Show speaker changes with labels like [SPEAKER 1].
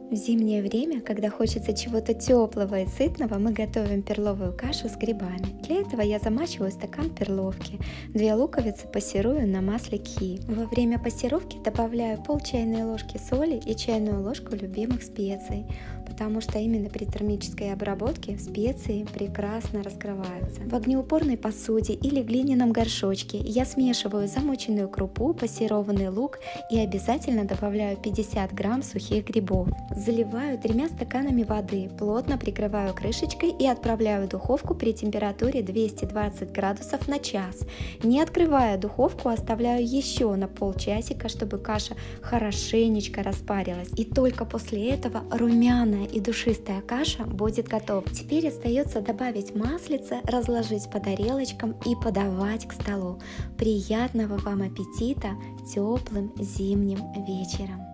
[SPEAKER 1] В зимнее время, когда хочется чего-то теплого и сытного, мы готовим перловую кашу с грибами. Для этого я замачиваю стакан перловки, 2 луковицы пассерую на масле ки. Во время пассеровки добавляю пол чайной ложки соли и чайную ложку любимых специй, потому что именно при термической обработке специи прекрасно раскрываются. В огнеупорной посуде или глиняном горшочке я смешиваю замоченную крупу, пассерованный лук и обязательно добавляю 50 грамм сухих грибов. Заливаю 3 стаканами воды, плотно прикрываю крышечкой и отправляю в духовку при температуре 220 градусов на час. Не открывая духовку, оставляю еще на полчасика, чтобы каша хорошенечко распарилась. И только после этого румяная и душистая каша будет готова. Теперь остается добавить маслице, разложить по тарелочкам и подавать к столу. Приятного вам аппетита теплым зимним вечером!